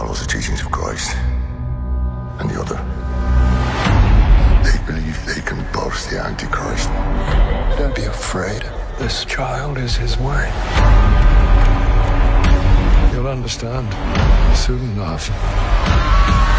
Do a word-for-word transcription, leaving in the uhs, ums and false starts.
follows the teachings of Christ, and the other, they believe they can boast the Antichrist. Don't be afraid. This child is his way. You'll understand soon enough.